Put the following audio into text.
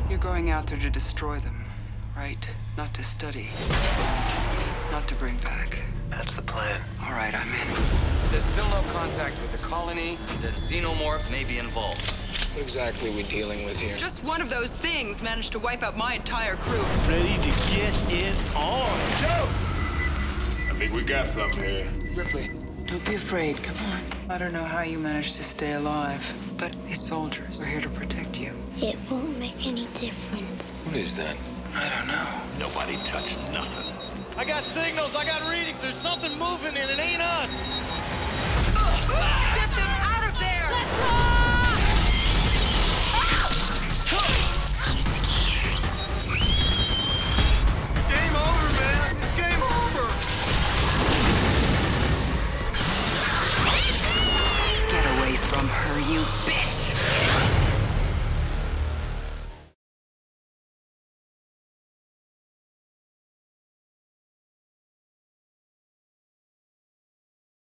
You're going out there to destroy them, right? Not to study. Not to bring back. That's the plan. All right, I'm in. There's still no contact with the colony. The xenomorph may be involved. What exactly are we dealing with here? Just one of those things managed to wipe out my entire crew. Ready to get it on. Go! I think we got something here. Ripley. Don't be afraid, come on. I don't know how you managed to stay alive, but these soldiers are here to protect you. It won't make any difference. What is that? I don't know. Nobody touched nothing. I got signals, I got readings. There's something moving and it ain't us.